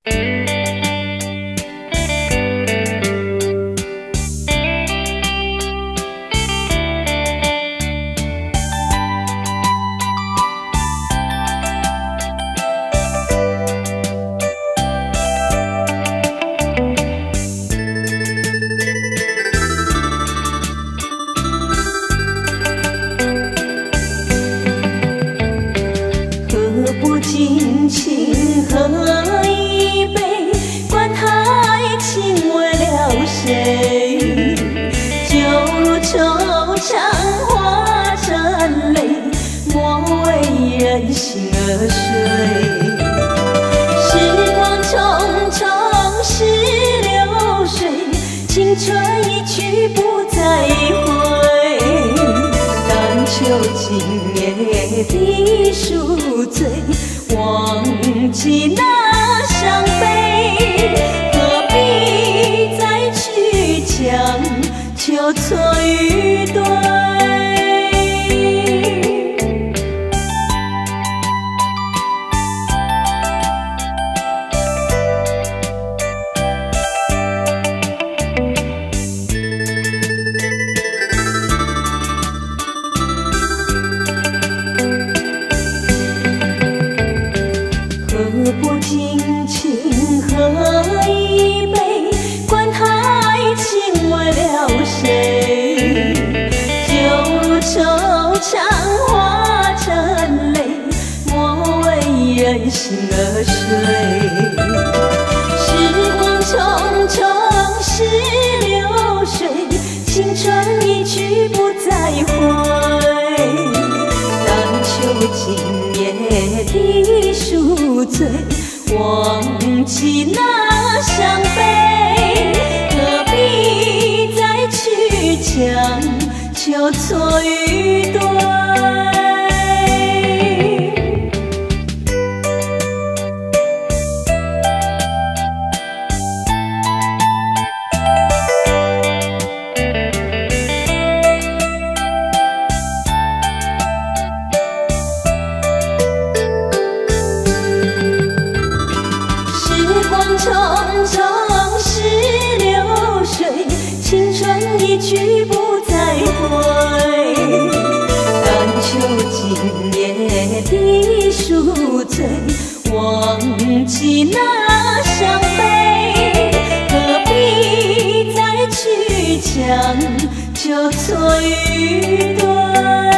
尽情喝一杯，管他爱情为了谁，就如惆怅化成泪，莫为人心而睡。时光匆匆逝流水，青春一去不再回，但求今夜的宿醉，忘记那伤悲，何必再去将就错与对？何不尽情喝一杯，管他爱情为了谁，就如惆怅化成泪，莫为人心而睡。时光匆匆逝流水，青春一去不再回，但求今夜的宿醉，忘记那伤悲，何必再去将就错与对？匆匆逝流水，青春一去不再回，但求今夜的宿醉，忘记那伤悲，何必再去将就错与对？